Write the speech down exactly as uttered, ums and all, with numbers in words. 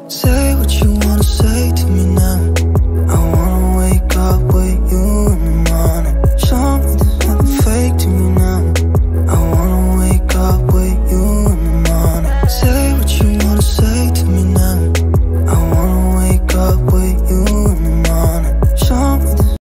Say what you wanna say to me now.